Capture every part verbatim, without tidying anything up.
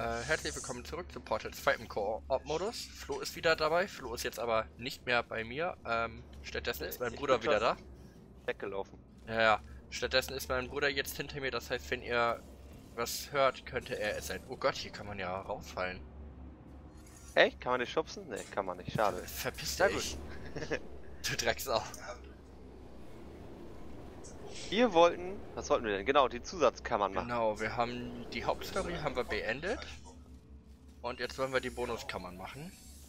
äh, herzlich willkommen zurück zu Portal zwei im Koop-Modus. Flo ist wieder dabei, Flo ist jetzt aber nicht mehr bei mir. Ähm, stattdessen ist mein Ich Bruder bin wieder schon da. Weggelaufen. Ja, ja, stattdessen ist mein Bruder jetzt hinter mir, das heißt, wenn ihr was hört, könnte er es sein. Oh Gott, hier kann man ja rausfallen. Echt? Kann man dich schubsen? Ne, kann man nicht. Schade. Verpiss Na dich. gut. Du Drecksau. Wir wollten... Was wollten wir denn? Genau, die Zusatzkammern machen. Genau, wir haben die Hauptstory haben wir beendet. Und jetzt wollen wir die Bonuskammern machen.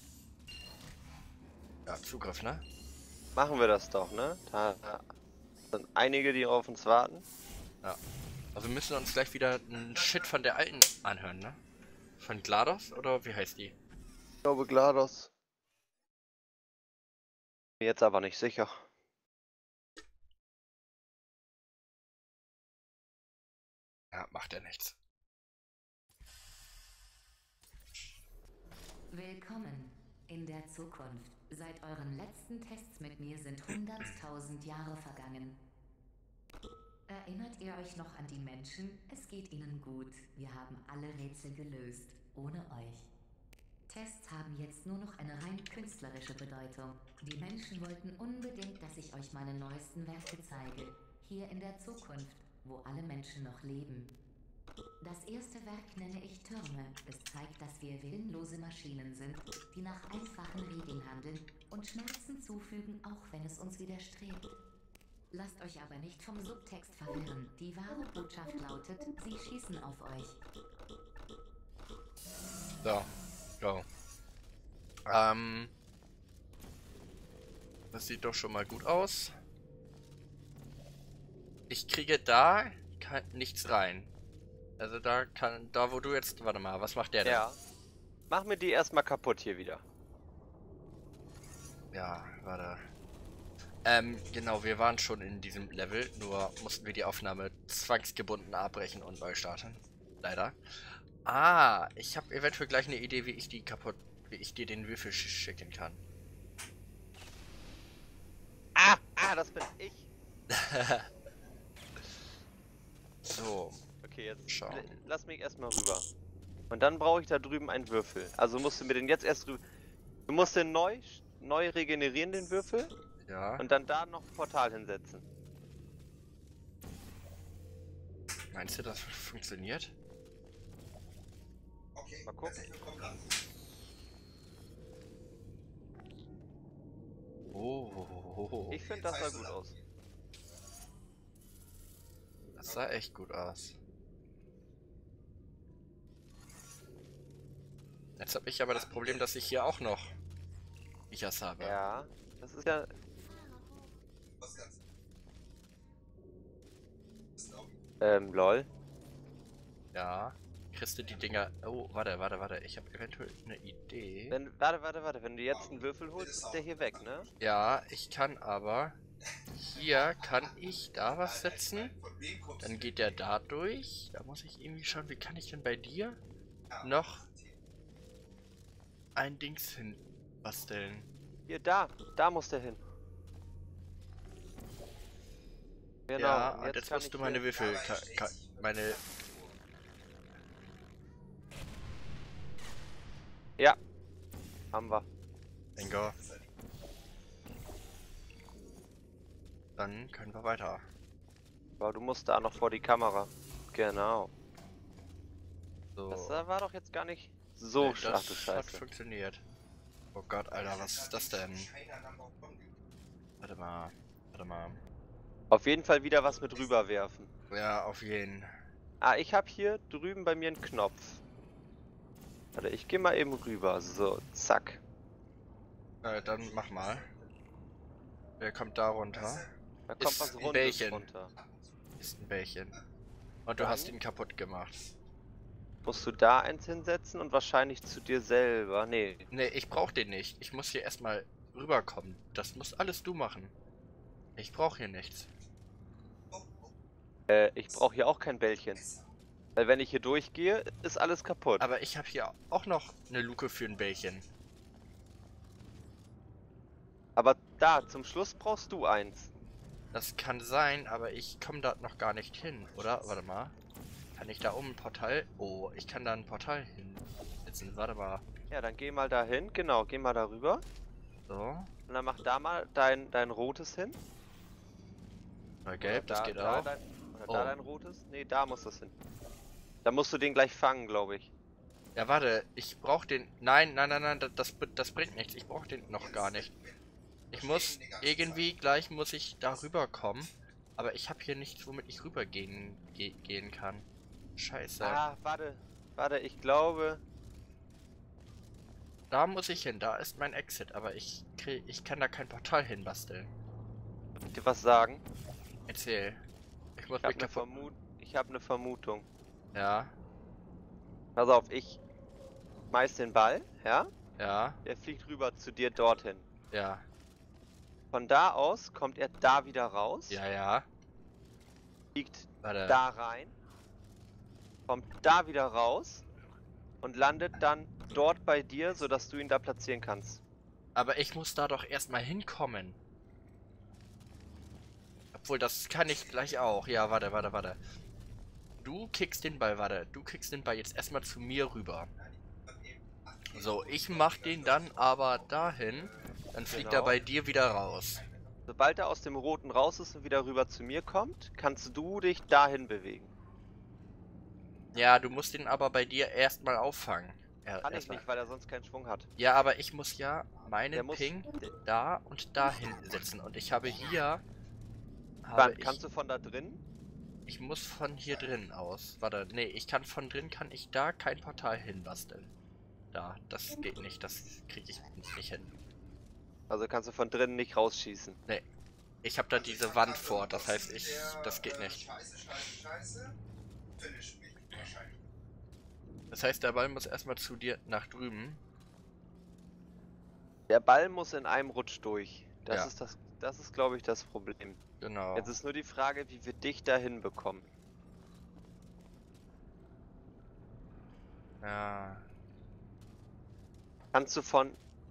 Ja, Zugriff, ne? Machen wir das doch, ne? Da sind einige, die auf uns warten. Ja. Also wir müssen uns gleich wieder einen Shit von der alten anhören, ne? Von GLaDOS oder wie heißt die? Ich glaube GLaDOS. Bin jetzt aber nicht sicher. Ja, macht ja nichts. Willkommen in der Zukunft. Seit euren letzten Tests mit mir sind hunderttausend Jahre vergangen. Erinnert ihr euch noch an die Menschen? Es geht ihnen gut. Wir haben alle Rätsel gelöst, ohne euch. Tests haben jetzt nur noch eine rein künstlerische Bedeutung. Die Menschen wollten unbedingt, dass ich euch meine neuesten Werke zeige. Hier in der Zukunft, wo alle Menschen noch leben. Das erste Werk nenne ich Türme. Es zeigt, dass wir willenlose Maschinen sind, die nach einfachen Regeln handeln und Schmerzen zufügen, auch wenn es uns widerstrebt. Lasst euch aber nicht vom Subtext verwirren. Die wahre Botschaft lautet, sie schießen auf euch. So, go. Ähm. Das sieht doch schon mal gut aus. Ich kriege da kein, nichts rein. Also da kann, da wo du jetzt, warte mal, was macht der denn? Ja. Mach mir die erstmal kaputt hier wieder. Ja, warte. Ähm, genau, wir waren schon in diesem Level, nur mussten wir die Aufnahme zwangsgebunden abbrechen und neu starten. Leider. Ah, ich habe eventuell gleich eine Idee, wie ich die kaputt, wie ich dir den Würfel sch schicken kann. Ah, ah, das bin ich. So. Okay, jetzt Schauen. lass mich erstmal rüber. Und dann brauche ich da drüben einen Würfel. Also musst du mir den jetzt erst drüben... Du musst den neu, neu regenerieren, den Würfel. Ja. Und dann da noch ein Portal hinsetzen. Meinst du, das funktioniert? Okay, Mal gucken. komm dran. Oh. Ich finde, das sah gut aus. Das sah echt gut aus. Jetzt habe ich aber das Problem, dass ich hier auch noch Viechers habe. Ja, das ist ja... Was kannst du? Das glaub ich. Ähm, lol. Ja. Kriegst du die Dinger... Oh, warte, warte, warte. Ich habe eventuell eine Idee. Wenn, warte, warte, warte. Wenn du jetzt einen Würfel holst, ist der hier weg, ne? Ja, ich kann aber... Hier kann ich da was setzen. Von wem kommst du? Dann geht der da durch. Da muss ich irgendwie schauen, wie kann ich denn bei dir noch ein Dings hin basteln. Hier, da. Da muss der hin. Genau. Ja, und und jetzt kann musst ich du meine hier- Würfel... ka- ka- meine... Ja. Haben wir. Bingo. Dann können wir weiter. Aber du musst da noch vor die Kamera. Genau. So. Das äh, war doch jetzt gar nicht so Nee, schwach, das du hat Scheiße. funktioniert. Oh Gott, Alter, was ist das denn? Keiner am Balkon gekommen. Warte mal. Warte mal. Auf jeden Fall wieder was mit rüberwerfen. Ja, auf jeden. Ah, ich habe hier drüben bei mir einen Knopf. Warte, ich gehe mal eben rüber. So, zack. Äh, dann mach mal. Wer kommt da runter? Da kommt Ist was ein Rundes Bällchen. runter. Ist ein Bällchen. Und du Dann? hast ihn kaputt gemacht. Musst du da eins hinsetzen und wahrscheinlich zu dir selber. Nee. Nee, ich brauch den nicht. Ich muss hier erstmal rüberkommen. Das musst alles du machen. Ich brauch hier nichts. Äh, ich brauche hier auch kein Bällchen. Weil wenn ich hier durchgehe, ist alles kaputt. Aber ich habe hier auch noch eine Luke für ein Bällchen. Aber da, zum Schluss brauchst du eins. Das kann sein, aber ich komme da noch gar nicht hin, oder? Warte mal. Kann ich da oben ein Portal? Oh, ich kann da ein Portal hinsetzen. Warte mal. Ja, dann geh mal dahin, genau, geh mal darüber. So. Und dann mach da mal dein, dein rotes hin. Mal gelb, Oder das da, geht da auch. Dein, oder Oh. da dein rotes? Nee, da muss das hin. Da musst du den gleich fangen, glaube ich. Ja, warte, ich brauch den. Nein, nein, nein, nein, das, das bringt nichts. Ich brauch den noch gar nicht. Ich muss irgendwie gleich muss ich darüber kommen. Aber ich habe hier nichts, womit ich rübergehen ge gehen kann. Scheiße. Ah, warte. Warte, ich glaube. Da muss ich hin, da ist mein Exit, aber ich krieg, ich kann da kein Portal hinbasteln. Soll ich dir was sagen? Erzähl. Ich muss Ich habe mich eine kaputt. Vermut ich hab ne Vermutung. Ja, Pass auf, ich schmeiß den Ball, ja? ja, Der fliegt rüber zu dir dorthin. ja, Von da aus kommt er da wieder raus, ja, ja. fliegt Warte. da rein, kommt da wieder raus und landet dann dort bei dir, sodass du ihn da platzieren kannst. Aber ich muss da doch erstmal hinkommen. Obwohl, das kann ich gleich auch. Ja, warte, warte, warte. Du kickst den Ball, warte. Du kickst den Ball jetzt erstmal zu mir rüber. So, ich mach den dann aber dahin. Dann fliegt er Genau. bei dir wieder raus. Sobald er aus dem Roten raus ist und wieder rüber zu mir kommt, kannst du dich dahin bewegen. Ja, du musst den aber bei dir erstmal auffangen. Ja, Kann ich erstmal. nicht, weil er sonst keinen Schwung hat. Ja, aber ich muss ja Der meinen muss- Ping da und dahin setzen. Und ich habe hier... Habe Wann? ich, Kannst du von da drin? ich muss von hier drin aus. Warte, nee, ich kann von drin, kann ich da kein Portal hinbasteln. Da, das geht nicht, das kriege ich nicht hin. Also kannst du von drinnen nicht rausschießen. Ich habe da diese Wand vor, das heißt, ich, das geht nicht. Scheiße, scheiße, scheiße. Finish mich wahrscheinlich. Das heißt, der Ball muss erstmal zu dir nach drüben. Der Ball muss in einem Rutsch durch. Das Ja. ist das, das ist, glaube ich, das Problem. Genau. Jetzt ist nur die Frage, wie wir dich dahin bekommen. Ja. Kannst du von,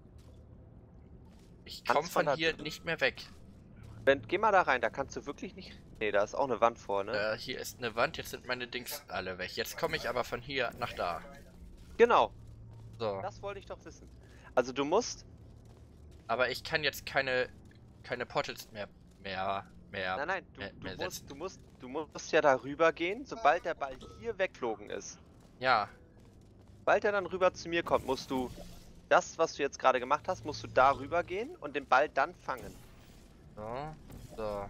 Ich Kannst komme von von da hier drin- nicht mehr weg. wenn, geh mal da rein, da kannst du wirklich nicht. Nee, da ist auch eine Wand vor, ne? Äh, hier ist eine Wand, jetzt sind meine Dings alle weg. Jetzt komme ich aber von hier nach da. Genau, So. das wollte ich doch wissen. Also du musst, Aber ich kann jetzt keine keine Portals mehr mehr mehr. nein, nein, du, mehr- du, mehr musst, setzen. du musst, du musst ja da rüber gehen, sobald der Ball hier weggeflogen ist. Ja, Sobald er dann rüber zu mir kommt, musst du das, was du jetzt gerade gemacht hast, musst du da rüber gehen und den Ball dann fangen. so. So.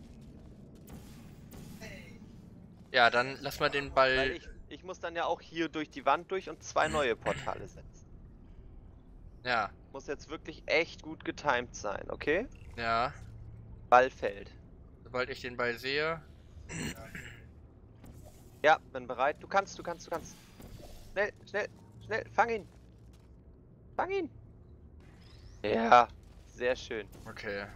Ja, dann lass mal den Weil Ball. ich, ich muss dann ja auch hier durch die Wand durch und zwei neue Portale setzen. Ja, Muss jetzt wirklich echt gut getimed sein, okay? ja. Ball fällt. Sobald ich den Ball sehe. Ja, bin bereit. Du kannst, du kannst, du kannst. Schnell, schnell, schnell. Fang ihn. Fang ihn. Ja, sehr schön. Okay.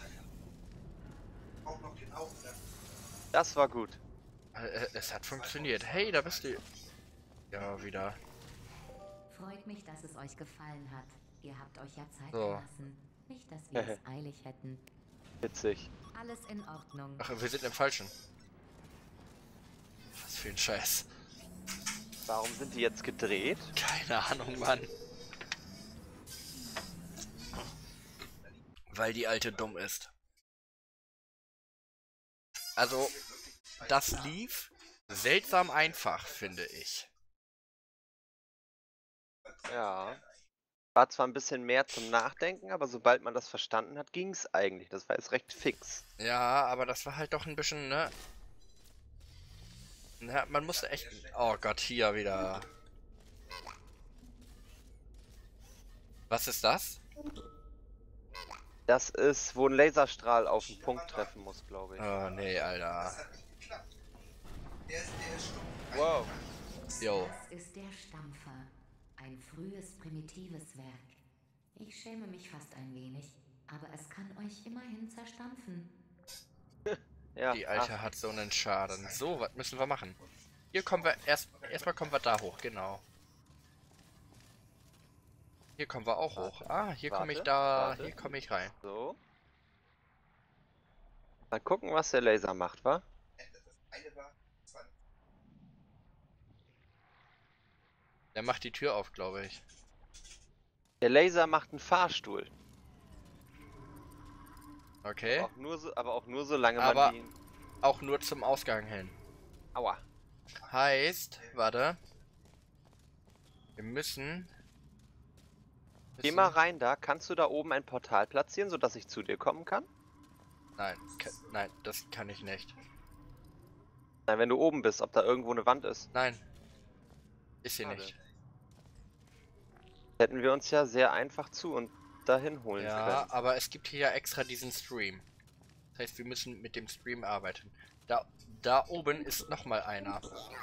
Auch noch den Augen. Das war gut. Äh, äh, Es hat funktioniert. Hey, da bist du. Ja, wieder. Freut mich, dass es euch gefallen hat. Ihr habt euch ja Zeit So. gelassen. Nicht, dass wir es eilig hätten. Witzig. Alles in Ordnung. Ach, wir sind im Falschen. Was für ein Scheiß. Warum sind die jetzt gedreht? Keine Ahnung, Mann. Weil die alte dumm ist. Also, das lief seltsam einfach, finde ich. Ja. War zwar ein bisschen mehr zum Nachdenken, aber sobald man das verstanden hat, ging es eigentlich. Das war jetzt recht fix. Ja, aber das war halt doch ein bisschen, ne? Ja, man musste echt... Oh Gott, hier wieder. Was ist das? Das ist, wo ein Laserstrahl auf den Punkt treffen muss, glaube ich. Oh, nee, Alter. Das hat nicht geklappt. Der ist, der ist stumpf. Wow. Jo. Das ist der Stampfer. Ein frühes, primitives Werk. Ich schäme mich fast ein wenig, aber es kann euch immerhin zerstampfen. Ja. Die Alte hat so einen Schaden. So, was müssen wir machen? Hier kommen wir erst... Erstmal kommen wir da hoch, genau. Hier kommen wir auch hoch. Ah, hier komme ich Warte, da... warte. Hier komme ich rein. Ach, so. Mal gucken, was der Laser macht, wa? Das eine war, das war Der macht die Tür auf, glaube ich. Der Laser macht einen Fahrstuhl. Okay. Aber auch nur so, aber auch nur so lange Aber- man ihn... Auch nur zum Ausgang hin. Aua. Heißt, warte. Wir müssen... Geh mal rein da. Kannst du da oben ein Portal platzieren, sodass ich zu dir kommen kann? Nein, ka- nein, das kann ich nicht. Nein, wenn du oben bist, ob da irgendwo eine Wand ist. Nein. Ist hier Schade. nicht. Hätten wir uns ja sehr einfach zu und dahin holen Ja, können. aber es gibt hier ja extra diesen Stream. Das heißt, wir müssen mit dem Stream arbeiten. Da, da oben ist nochmal einer.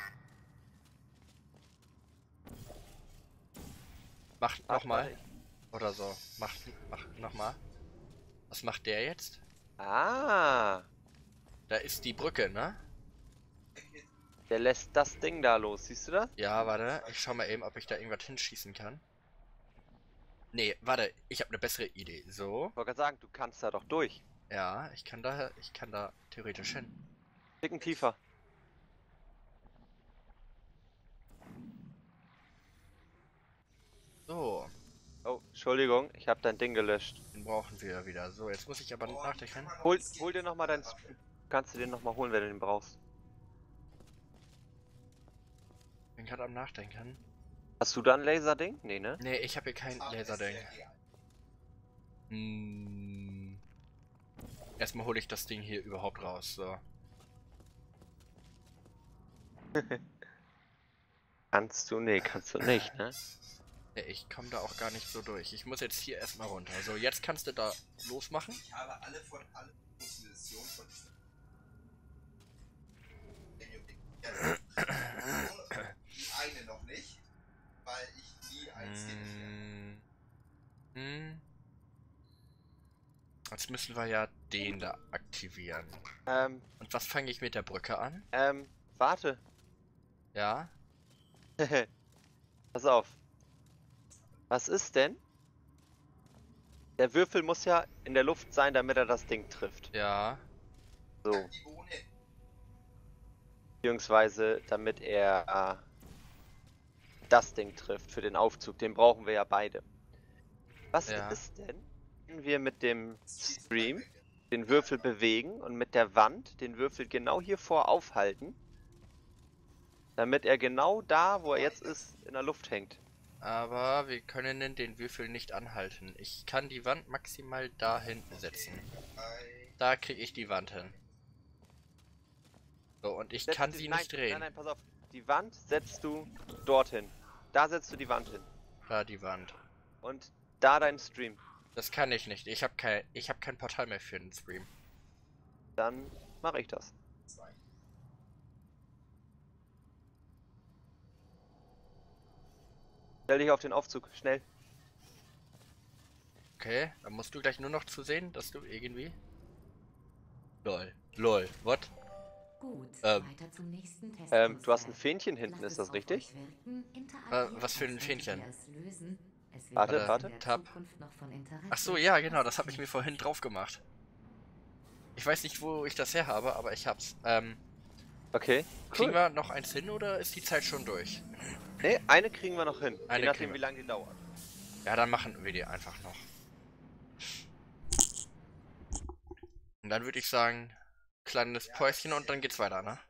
Macht Ach, nochmal. warte, Oder so. Macht, macht nochmal. Was macht der jetzt? ich- Ah, Da ist die Brücke, ne? der lässt das Ding da los. Siehst du das? Ja, warte. Ich schau mal eben, ob ich da irgendwas hinschießen kann. Nee, warte. Ich habe eine bessere Idee. So. Ich wollte gerade sagen, du kannst da doch durch. Ja, ich kann da, ich kann da theoretisch hin. Ticken tiefer. So. Oh, Entschuldigung, ich habe dein Ding gelöscht. Den brauchen wir wieder. So, jetzt muss ich aber nachdenken. Hol, hol dir nochmal dein... Sp- Kannst du den nochmal holen, wenn du den brauchst. Bin gerade am Nachdenken. Hast du da ein Laserding? Nee, ne? Nee, ich habe hier kein Laserding. Hm. Erstmal hole ich das Ding hier überhaupt raus. So. Kannst du? Nee, kannst du nicht, ne? Nee, ich komme da auch gar nicht so durch. Ich muss jetzt hier erstmal runter. So, jetzt kannst du da losmachen. Ich habe alle von allen Missionen von die eine noch nicht, weil ich nie eins Hm. Hm. Jetzt müssen wir ja den da aktivieren. Ähm, Und was fange ich mit der Brücke an? ähm, warte. Ja? Pass auf. Was ist denn? Der Würfel muss ja in der Luft sein, damit er das Ding trifft. Ja. So. die ohnehin. Beziehungsweise, damit er äh, das Ding trifft für den Aufzug. Den brauchen wir ja beide. Was Ja. ist denn, wenn wir mit dem Stream den Würfel bewegen und mit der Wand den Würfel genau hier vor aufhalten, damit er genau da, wo er jetzt ist, in der Luft hängt? Aber wir können den Würfel nicht anhalten. Ich kann die Wand maximal dahin setzen. Da kriege ich die Wand hin. So, und ich Setz kann die- sie nein, nicht drehen. Nein, nein, pass auf. Die Wand setzt du dorthin. Da setzt du die Wand hin. Da die Wand. Und da dein Stream. Das kann ich nicht. Ich habe kein, ich hab kein Portal mehr für den Stream. Dann mache ich das. Stell dich auf den Aufzug, schnell. Okay, dann musst du gleich nur noch zu sehen, dass du irgendwie... Lol. Lol. What? Gut, Ähm. weiter zum nächsten Test. Ähm, du hast ein Fähnchen hinten, Lass ist es das auf richtig? euch wirken. Äh, Interagiert, was für ein als Fähnchen? würdet ihr es lösen. Es wäre Warte, in warte. der Tab. Zukunft noch von Interesse. Ach so, ja, genau, Was das habe ich mir nicht. vorhin drauf gemacht. Ich weiß nicht, wo ich das her habe, aber ich hab's. Ähm, Okay, kriegen cool. wir noch eins hin oder ist die Zeit schon durch? Nee, eine kriegen wir noch hin. Eine Je nachdem, kriegen wir. wie lange die dauert. Ja, dann machen wir die einfach noch. Und dann würde ich sagen, kleines Päuschen und dann geht's weiter, ne?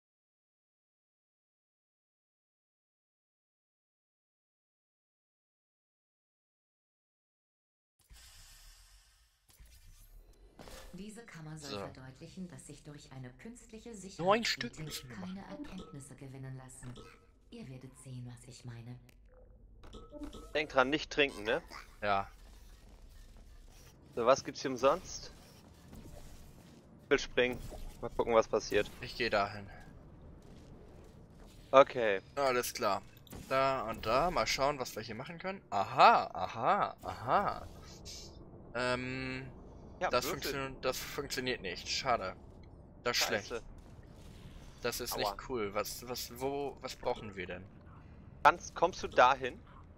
Diese Kammer soll So. verdeutlichen, dass sich durch eine künstliche Neun Sicherheit Stück müssen wir keine Erkenntnisse gewinnen lassen. Ihr werdet sehen, was ich meine. Denk dran, nicht trinken, ne? Ja. So, was gibt's hier umsonst? Ich will springen. Mal gucken, was passiert. Ich gehe dahin. Okay. Alles klar. Da und da. Mal schauen, was wir hier machen können. Aha, aha, aha. Ähm, Ja, das, Würfel. funktio das funktioniert nicht. Schade. Das ist schlecht. Scheiße. Das ist Aua. nicht cool. Was, was, wo, was brauchen wir denn? Kannst, kommst du dahin?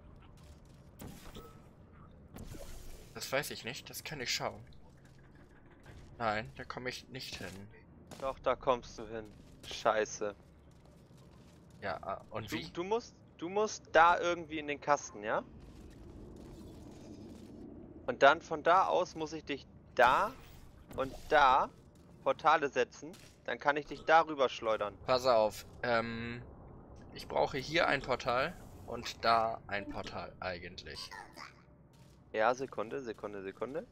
Das weiß ich nicht. Das kann ich schauen. Nein, da komme ich nicht hin. Doch, da kommst du hin. Scheiße. Ja, ah, und Du, wie? du musst, du musst da irgendwie in den Kasten, ja? Und dann von da aus muss ich dich da und da Portale setzen. Dann kann ich dich darüber schleudern. Pass auf. Ähm, ich brauche hier ein Portal und da ein Portal eigentlich. Ja, Sekunde, Sekunde, Sekunde.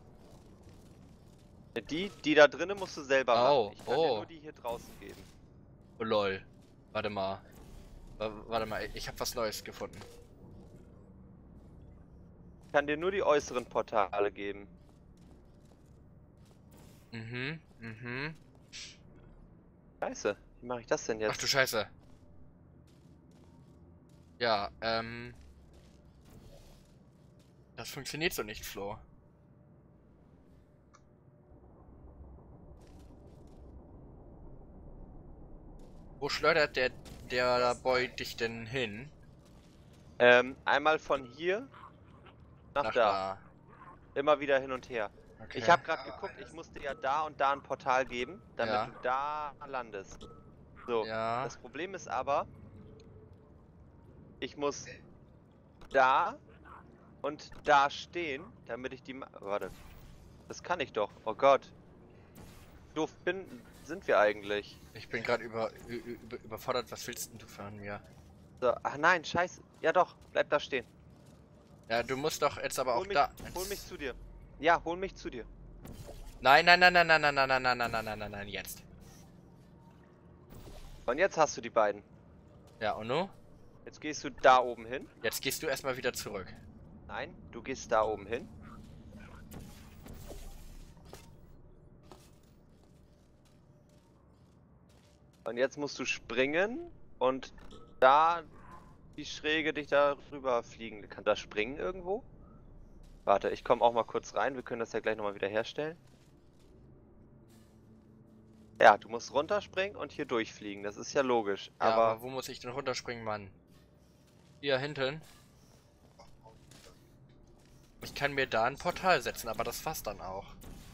Die, die da drinnen musst du selber Oh, machen. Ich kann oh. dir nur die hier draußen geben. Oh lol. Warte mal. W warte mal, ich habe was Neues gefunden. Ich kann dir nur die äußeren Portale geben. Mhm, mhm. Scheiße, wie mache ich das denn jetzt? Ach du Scheiße. Ja, ähm... Das funktioniert so nicht, Flo. Wo schleudert der, der Boy dich denn hin? Ähm, einmal von hier nach, Nach da. Immer wieder hin und her. da. Okay. Ich habe gerade geguckt, ich musste ja da und da ein Portal geben, damit Ja. du da landest. So, Ja. das Problem ist aber, ich muss da und da stehen, damit ich die... Ma Warte, das kann ich doch. Oh Gott. Doof bin, sind wir eigentlich. Ich bin gerade über, über, überfordert. Was willst denn du von mir? So, ach nein, scheiße. Ja doch, bleib da stehen. Ja, du musst doch jetzt aber Hol auch mich, da... hol mich zu dir. Ja, hol mich zu dir. Nein, nein, nein, nein, nein, nein, nein, nein, nein, nein, nein, nein, nein, nein, jetzt. Und jetzt hast du die beiden. Ja, und nu? Jetzt gehst du da oben hin. Jetzt gehst du erstmal wieder zurück. Nein, du gehst da oben hin. Und jetzt musst du springen und da die Schräge dich da rüber fliegen. Kann das springen irgendwo? Warte, ich komme auch mal kurz rein. Wir können das ja gleich nochmal wieder herstellen. Ja, du musst runterspringen und hier durchfliegen. Das ist ja logisch. Ja, aber, aber wo muss ich denn runterspringen, Mann? Hier hinten. Ich kann mir da ein Portal setzen, aber das war's dann auch.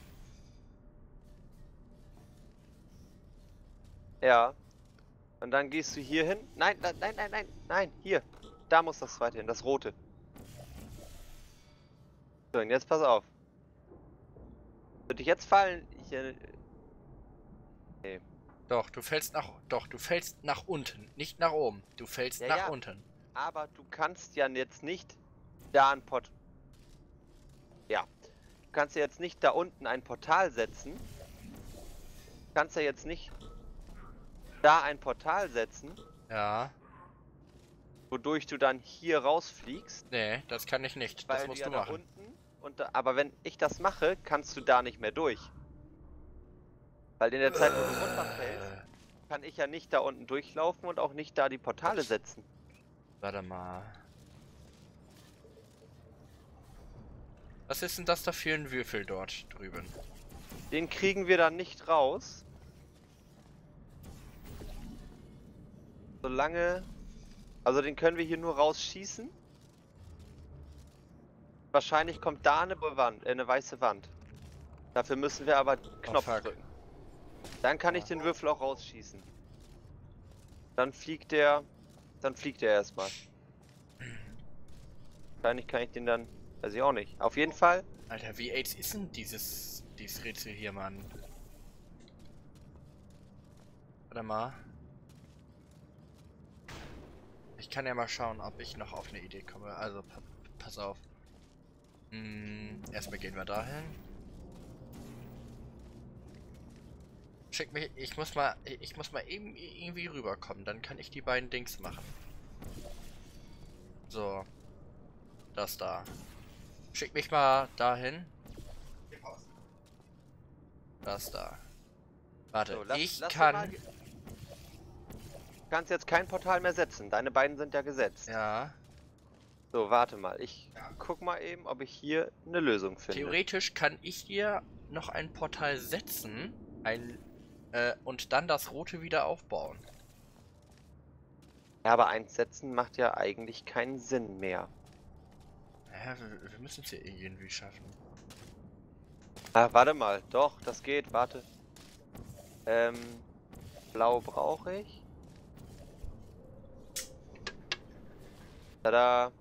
ja. Und dann gehst du hier hin. Nein, nein, nein, nein, nein, nein, hier. Da muss das zweite hin, das rote. So, und jetzt pass auf. Würde ich jetzt fallen? Ich, äh, nee. Doch, du fällst nach... Doch, du fällst nach unten. Nicht nach oben. Du fällst Ja, nach ja. unten. Aber du kannst ja jetzt nicht da ein Port... Ja. Du kannst ja jetzt nicht da unten ein Portal setzen. Du kannst ja jetzt nicht da ein Portal setzen, Ja. wodurch du dann hier rausfliegst. Nee, das kann ich nicht. Weil Das musst ja du da machen. unten und da, aber wenn ich das mache, kannst du da nicht mehr durch. Weil in der Zeit, wo du runterfällst, Äh, kann ich ja nicht da unten durchlaufen und auch nicht da die Portale setzen. warte mal. Was ist denn das da für ein Würfel dort drüben? Den kriegen wir dann nicht raus. Solange... Also den können wir hier nur rausschießen. Wahrscheinlich kommt da eine, Wand, äh, eine weiße Wand. Dafür müssen wir aber Knopf fuck. drücken. Dann kann ich den Würfel auch rausschießen. Dann fliegt der... Dann fliegt er erstmal. Wahrscheinlich kann ich den dann... Weiß ich auch nicht. Auf jeden Fall... Alter, wie AIDS ist denn dieses, dieses Rätsel hier, Mann? Warte mal. Ich kann ja mal schauen, ob ich noch auf eine Idee komme. Also, pa pass auf. Hm, erstmal gehen wir dahin. Schick mich, ich muss mal, ich muss mal eben irgendwie rüberkommen, dann kann ich die beiden Dings machen. So. Das da. Schick mich mal dahin. Das da. Warte, So, lass- ich lass dir kann... mal ge- Du kannst jetzt kein Portal mehr setzen. Deine beiden sind ja gesetzt. Ja. So, warte mal. Ich guck mal eben, ob ich hier eine Lösung finde. Theoretisch kann ich hier noch ein Portal setzen. Ein... Äh, und dann das rote wieder aufbauen. Ja, aber eins setzen macht ja eigentlich keinen Sinn mehr. Ja, wir, wir müssen es hier irgendwie schaffen. Ah, warte mal. Doch, das geht. Warte. Ähm, blau brauche ich. Tada.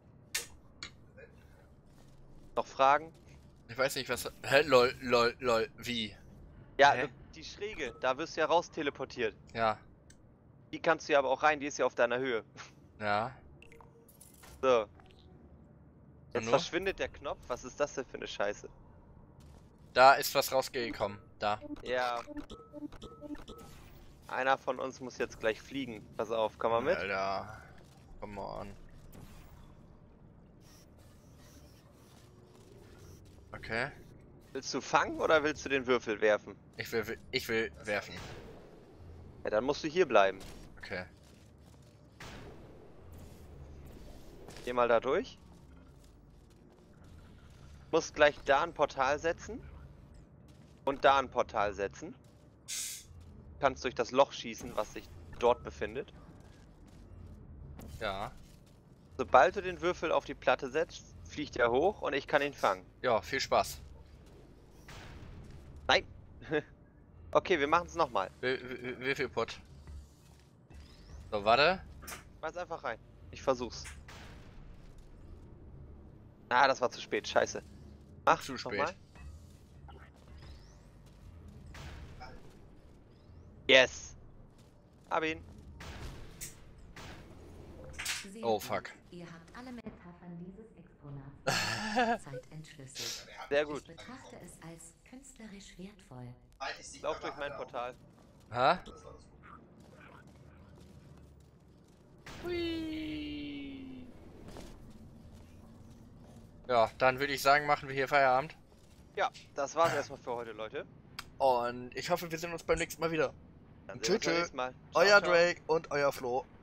Noch Fragen? Ich weiß nicht, was... Hä? Lol, lol, lol. Wie? Ja, Hä? die Schräge, da wirst du ja raus teleportiert. Ja. Die kannst du ja aber auch rein, die ist ja auf deiner Höhe. Ja. So. Und Jetzt nur? verschwindet der Knopf. Was ist das denn für eine Scheiße? Da ist was rausgekommen. Da. Ja. Einer von uns muss jetzt gleich fliegen. Pass auf, komm mal mit. Alter. Come on. Okay. Willst du fangen oder willst du den Würfel werfen? Ich will, ich will werfen. Ja, dann musst du hier bleiben. Okay. Geh mal da durch. Musst gleich da ein Portal setzen. Und da ein Portal setzen. Kannst durch das Loch schießen, was sich dort befindet. Ja. Sobald du den Würfel auf die Platte setzt, fliegt er hoch und ich kann ihn fangen. Ja, viel Spaß. Nein! Okay, wir machen es nochmal. Wie, wie, wie viel Put? So, warte. Schmeiß einfach rein. Ich versuch's. Ah, das war zu spät. Scheiße. Mach Zu noch spät. mal. Yes! Hab ihn. Sehr Oh, gut. fuck. Ihr habt alle Metaphern dieses Exponats Zeit entschlüsselt. Sehr gut. Ich betrachte es als künstlerisch wertvoll. Halt ich sie Lauf aber durch mein alle Portal. Ha? auf. Das war das Gute. Hui. Ja, dann würde ich sagen, machen wir hier Feierabend. Ja, das war's erstmal für heute, Leute. Und ich hoffe, wir sehen uns beim nächsten Mal wieder. Dann Tschö, sehen wir uns beim tschö. nächsten Mal. Ciao, Euer ciao. Drake und euer Flo.